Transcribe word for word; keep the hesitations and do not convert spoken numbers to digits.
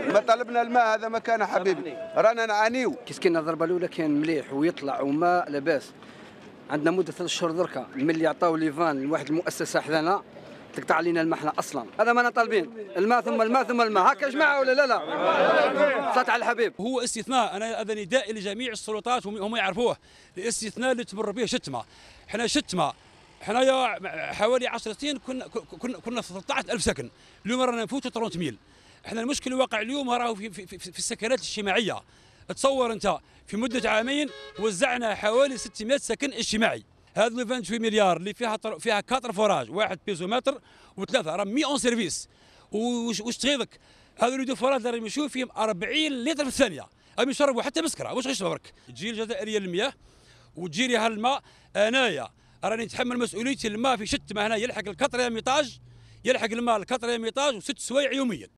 ما طلبنا الماء هذا ما كان حبيبي، رانا نعانيو. كي الضربه الاولى كان مليح ويطلع وما لاباس. عندنا مده ثلاث شهور دركا ملي عطاو ليفان لواحد المؤسسه حدانا تقطع علينا المحنه اصلا. هذا ما طالبين الماء ثم الماء ثم الماء. هكا يا جماعه ولا لا لا؟ صلاه على الحبيب. هو استثناء، انا هذا نداء لجميع السلطات هم يعرفوه. الاستثناء اللي تمر به شتمه. احنا شتمه حنايا حوالي عشر سنين كنا كنا كنا في ثلاثة عشر ألف سكن، اليوم رانا نفوتوا ثلاثمية ميل. احنا المشكل الواقع اليوم راهو في, في, في, في السكنات الاجتماعيه. تصور انت في مده عامين وزعنا حوالي ستمائة سكن اجتماعي. هذا ثمانية وعشرين مليار اللي فيها فيها كاتر فوراج، واحد بيزومتر وثلاثه راه مئة سيرفيس. واش تغيظك؟ هذا اللي فوراج راهم يمشيو فيهم أربعين لتر في الثانيه، راهم يشربوا حتى مسكره. واش غيشربوا برك؟ تجي الجزائريه للمياه وتجي لها الماء. انايا راني نتحمل مسؤوليتي. الماء في شتمه هنا يلحق الكاتريام ايطاج، يلحق الماء الكاتريام ايطاج وست سوايع يوميا.